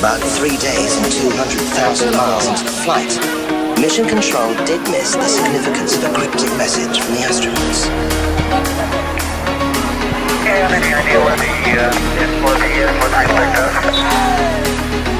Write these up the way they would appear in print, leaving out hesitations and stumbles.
About 3 days and 200,000 miles into the flight, Mission Control did miss the significance of a cryptic message from the astronauts. Any idea what the expect us?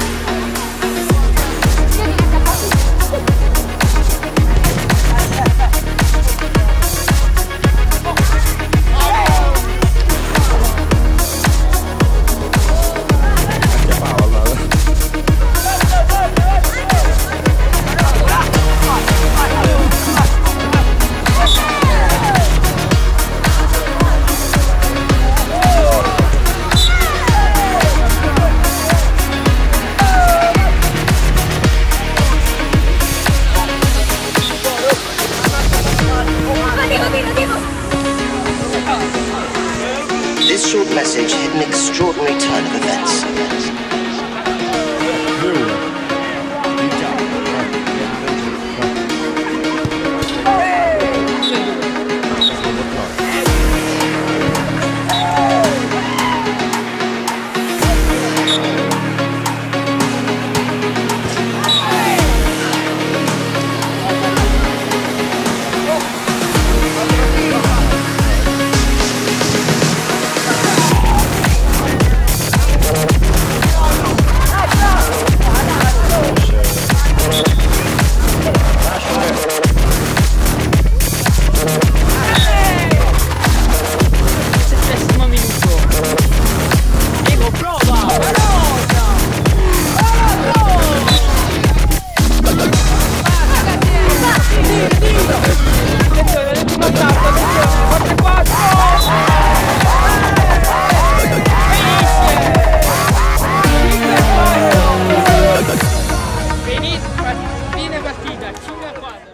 This short message hit an extraordinary turn of events. Fine partita, 5-4.